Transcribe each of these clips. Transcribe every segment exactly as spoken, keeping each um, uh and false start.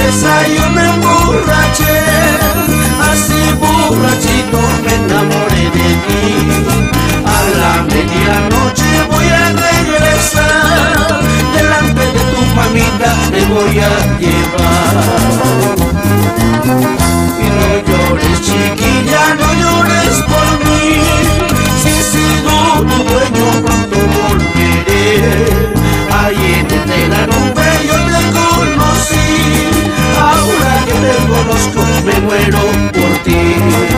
cerveza yo me emborraché, así borrachito me enamoré de ti. A la medianoche voy a regresar, delante de tu mamita te voy a llevar. Y no llores, chiquilla, no llores por mí, si he sido tu dueño pronto volveré. Ahí entre la nube yo te conocí, ahora que te conozco me muero por ti.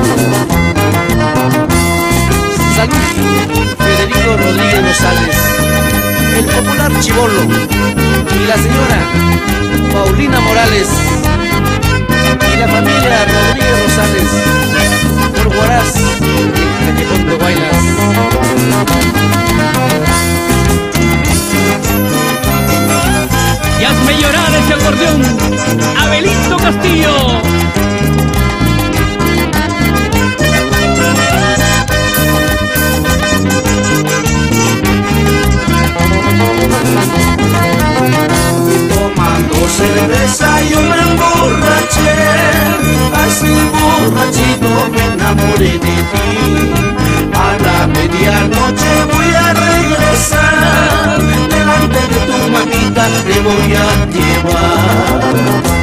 Salud, Federico Rodríguez Rosales, el popular chibolo, y la señora Paulina Morales, y la familia Rodríguez Rosales, por Huaraz, en Callejón de Guaylas. Y hazme llorar ese acordeón, Abelito Castillo. Tomando cerveza yo me emborraché, así borrachito me enamoré de ti. A la medianoche voy a regresar, delante de tu mamita te voy a llevar.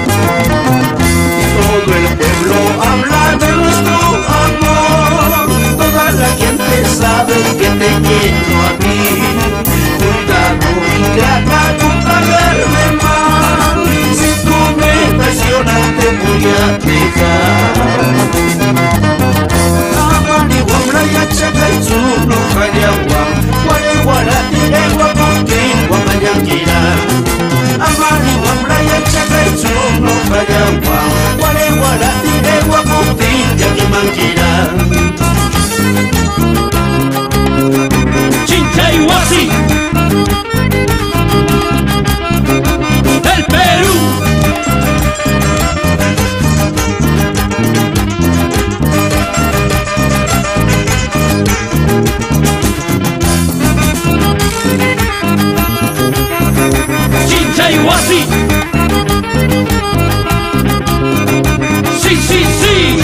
Y todo el pueblo habla de nuestro amor, toda la gente sabe que te quiero a ti. Cuidado, ingrata, con pagarme mal, si tú me traicionas te voy a dejar. Amani wamraya chakay chuno kayawa, wale warati ewa kontin wakayangira. Amani wamraya chakay chuno kayawa, wale warati ewa kontin yakimangira. Chinchayhuasi, del Perú. Chinchayhuasi, sí, sí, sí.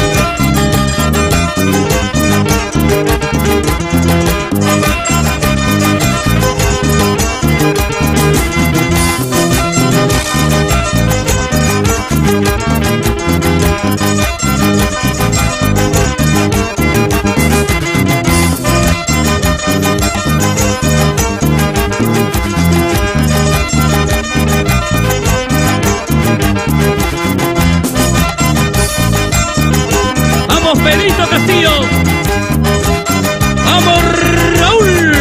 Benito Castillo, vamos Raúl.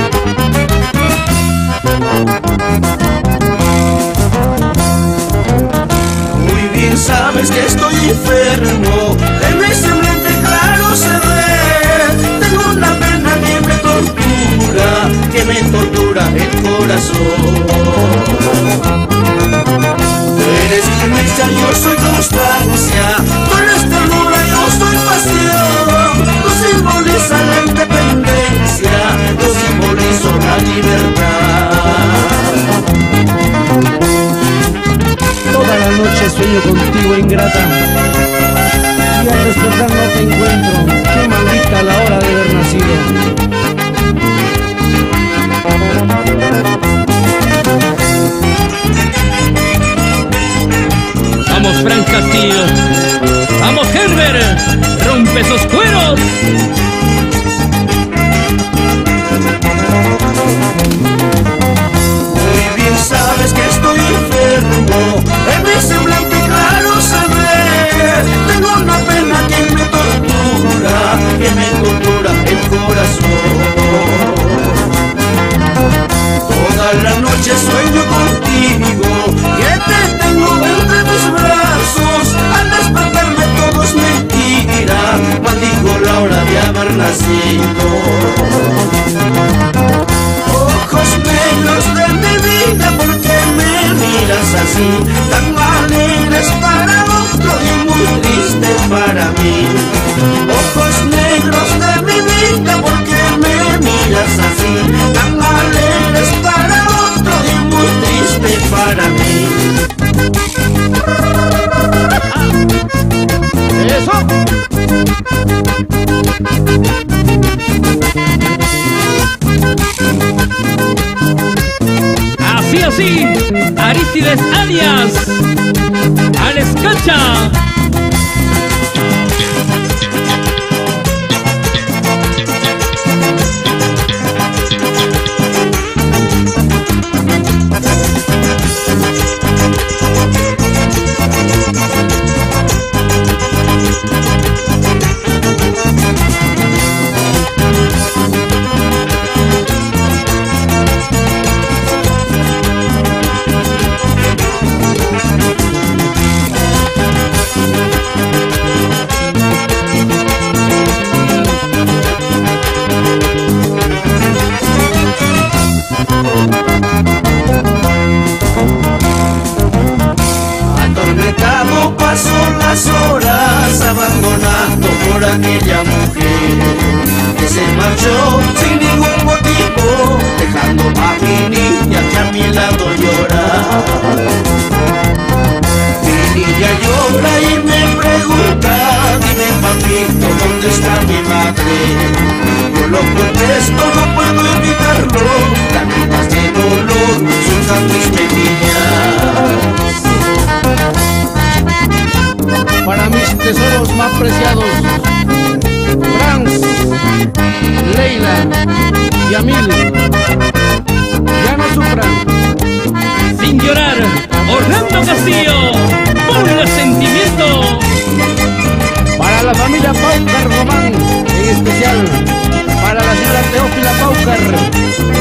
Muy bien sabes que estoy enfermo, en mi semblante claro se ve. Tengo una pena que me tortura, que me tortura el corazón. Tú eres firmeza, yo soy constancia, tú eres ternura, yo soy pasión. Tú simbolizas la independencia, yo simbolizo la libertad. Toda la noche sueño contigo, ingrata, y al despertar no te encuentro. Qué maldita la hora de haber nacido. Vamos Frank Castillo, vamos Herbert, rompe esos cueros. Muy bien sabes que estoy enfermo, en mi semblante claro se ve. Tengo una pena que me tortura, que me tortura el corazón. Toda la noche sueño contigo, que te tengo entre mis brazos. Al despertarme todo es mentira, maldigo la hora de haber nacido. Ojos negros de mi vida, ¿por qué me miras así? Tan alegres para otro y muy triste para mí. Ojos negros de mi vida, ¿por qué me miras así? Tan alegres para otro y muy triste para mí. Así, así, Aristides alias Alex Cacha. Atormentado paso las horas, abandonado por aquella mujer que se marchó sin ningún motivo, dejando a mi niña que a mi lado llora. Mi niña llora y me pregunta, dime papito, ¿dónde está mi madre? Yo lo contesto, no puedo evitarlo, lágrimas de dolor surcan mis mejillas. Para mis tesoros más preciados, Franz, Leila y Amil, ya no sufran. Sin llorar, Orlando Castillo, ponle sentimiento. Para la familia Paucar Román, en especial para la señora Teófila Paucar.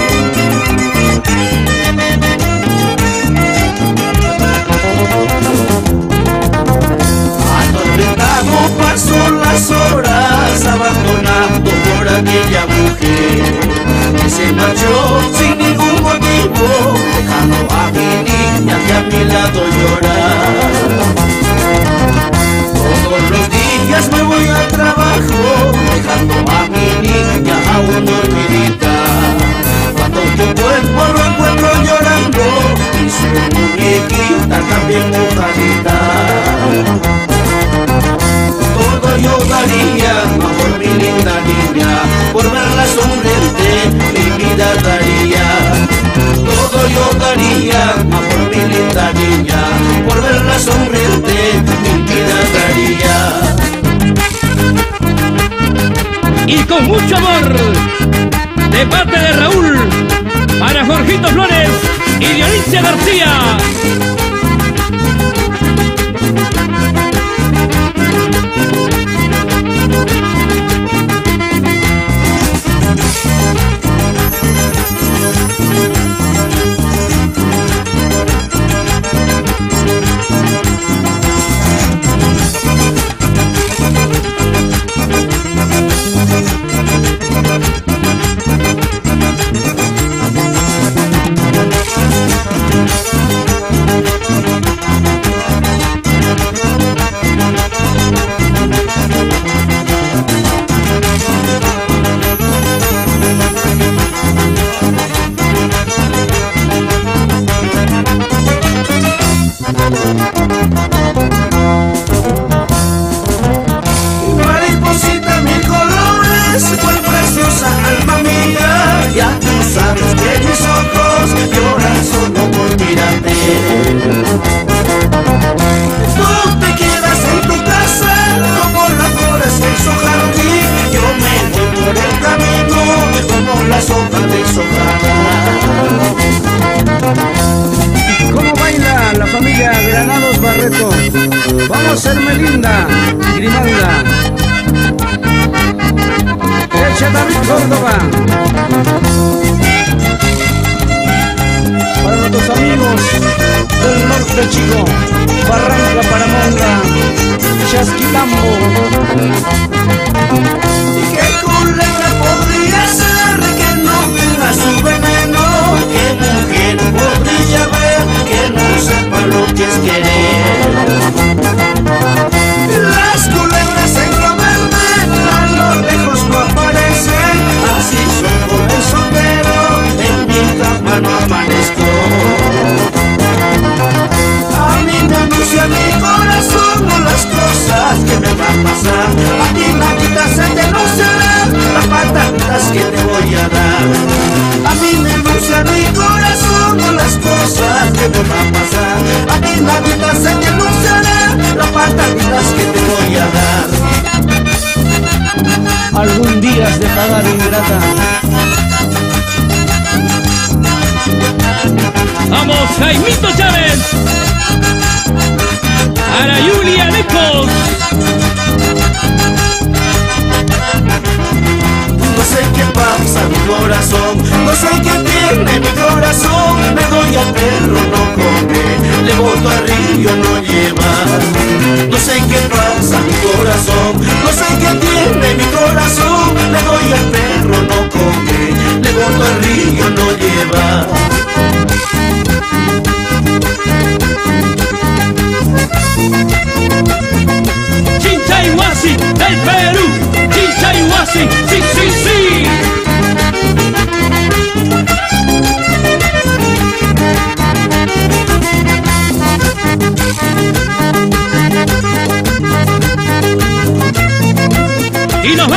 Atormentado paso las horas, abandonado por aquella mujer que se marchó sin ningún motivo, dejando a mi niña que a mi lado llora. Todos los días me voy al trabajo, dejando a mi niña aún dormidita. Cuando yo vuelvo lo encuentro llorando y su muñequita también mojadita. Todo yo daría por mi linda niña, por verla sonriente mi vida daría. Todo yo daría por mi linda niña, por verla sonriente mi vida daría. Y con mucho amor, de parte de Raúl, para Jorgito Flores y Dionisia García. Mariposita mil colores, cual preciosa alma mía, ya tú sabes que mis ojos lloran solo por mirarte. Tú te quedas en tu casa como las flores en su jardín, yo me voy por el camino como las hojas deshojadas. ¿Cómo baila la familia Granados Barreto? Vamos, Hermelinda, Grimanda, Echa David Córdoba. Para nuestros amigos del norte chico, Barranca Paramonga, Chasquitambo. ¿Y qué culebra podría ser que no tenga su veneno? ¿Qué mujer podría ver que no sepa lo que es querer? Las culebras en lo verde a lo lejos no aparecen, así soy joven soltero, en mi cama no amanezco. A mí me anuncia mi corazón las cosas que me van pasando. pataditas se denunciaré, las pataditas que te voy a dar. Algún día has de pagar, ingrata. Vamos, Jaimito Chávez. Para Julia Lecos. No sé qué pasa mi corazón, no sé qué tiene mi corazón. Le doy al perro, no come, le boto al río, no lleva. No sé qué pasa mi corazón, no sé qué tiene mi corazón. Le doy al perro, no come, le boto al río, no lleva. Chinchayhuasi del Perú, Chinchayhuasi, sí, sí, sí. Y nos